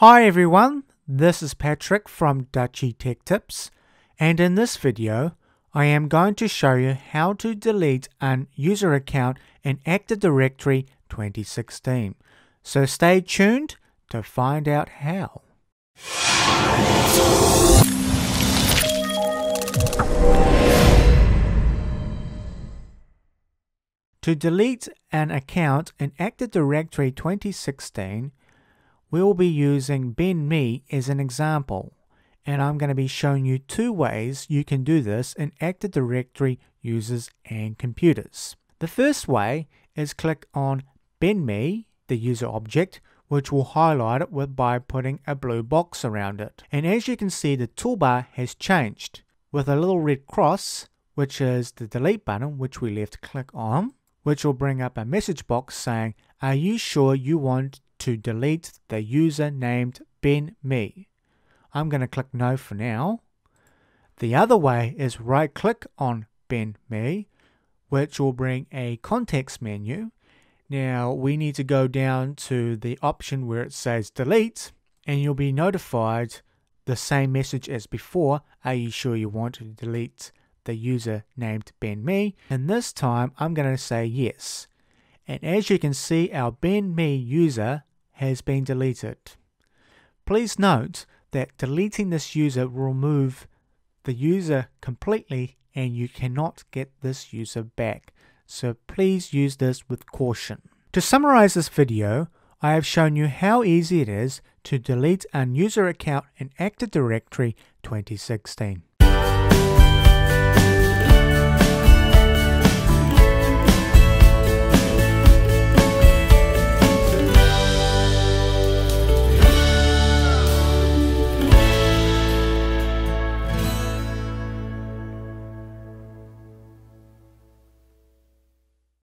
Hi everyone, this is Patrick from Dutchy Tech Tips, and in this video I am going to show you how to delete an user account in Active Directory 2016. So stay tuned to find out how. To delete an account in Active Directory 2016, we will be using BenMe as an example, and I'm going to be showing you two ways you can do this in Active Directory users and computers. The first way is click on BenMe, the user object, which will highlight it by putting a blue box around it. And as you can see, the toolbar has changed with a little red cross, which is the delete button, which we left click on, which will bring up a message box saying, are you sure you want to delete the user named BenMe? I'm going to click no for now. The other way is right click on BenMe, which will bring a context menu. Now we need to go down to the option where it says delete, and you'll be notified the same message as before. Are you sure you want to delete the user named BenMe? And this time I'm going to say yes. And as you can see, our BenMe user has been deleted. Please note that deleting this user will remove the user completely and you cannot get this user back. So please use this with caution. To summarize this video, I have shown you how easy it is to delete an user account in Active Directory 2016.